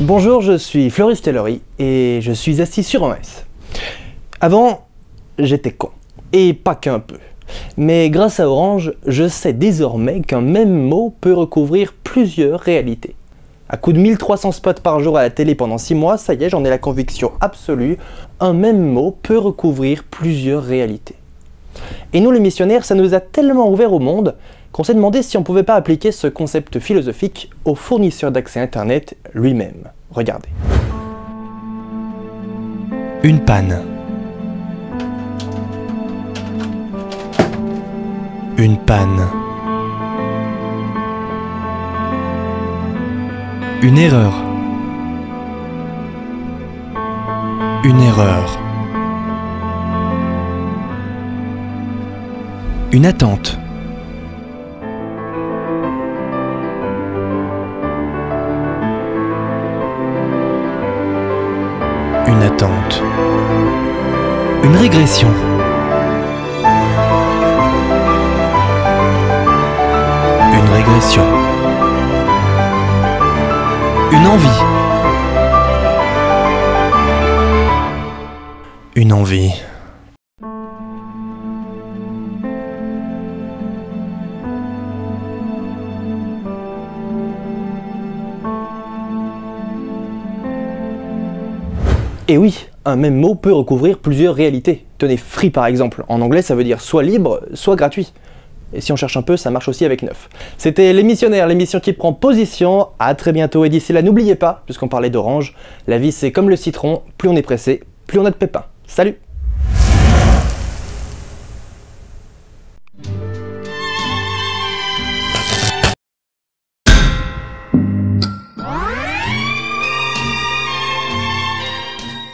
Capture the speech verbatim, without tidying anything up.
Bonjour, je suis Floris Tellery et je suis assis sur un S. Avant, j'étais con. Et pas qu'un peu. Mais grâce à Orange, je sais désormais qu'un même mot peut recouvrir plusieurs réalités. À coup de mille trois cents spots par jour à la télé pendant six mois, ça y est, j'en ai la conviction absolue, un même mot peut recouvrir plusieurs réalités. Et nous les missionnaires, ça nous a tellement ouvert au monde qu'on s'est demandé si on pouvait pas appliquer ce concept philosophique au fournisseur d'accès internet lui-même. Regardez. Une panne. Une panne. Une erreur. Une erreur. Une attente. Une attente. Une régression. Une régression. Une envie. Une envie. Et oui, un même mot peut recouvrir plusieurs réalités. Tenez, free par exemple. En anglais, ça veut dire soit libre, soit gratuit. Et si on cherche un peu, ça marche aussi avec neuf. C'était Les Missionnaires, l'émission qui prend position. À très bientôt et d'ici là, n'oubliez pas, puisqu'on parlait d'Orange, la vie c'est comme le citron, plus on est pressé, plus on a de pépins. Salut!